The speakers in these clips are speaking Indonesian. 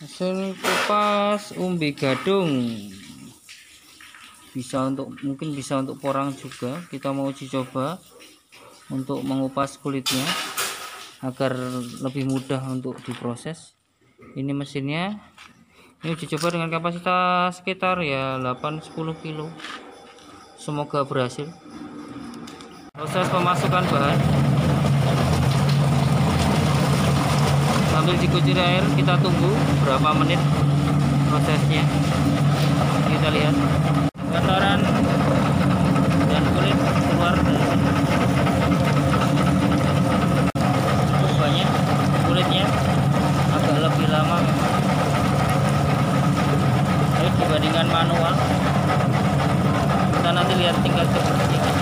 Mesin kupas umbi gadung mungkin bisa untuk porang juga. Kita mau uji coba untuk mengupas kulitnya agar lebih mudah untuk diproses. Ini mesinnya. Ini uji coba dengan kapasitas sekitar ya 8-10 kilo. Semoga berhasil. Proses pemasukan bahan sambil dikucur air, kita tunggu berapa menit prosesnya. Kita lihat kotoran dan kulit keluar dari sini. Cukup banyak kulitnya, agak lebih lama memang. Tapi dibandingkan manual, kita nanti lihat tingkat kebersihan.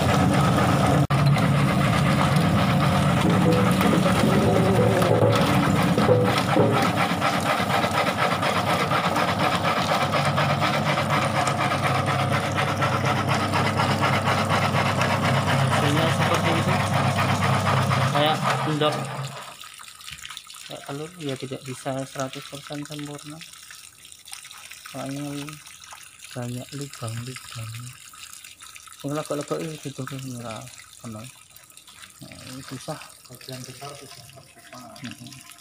Hasilnya seperti itu, kayak endok, kayak telur. Ya tidak bisa 100% sempurna, soalnya banyak lubang-lubang. Yang legok-legok itu gitu kan, nah, ini susah. Bagian besar susah.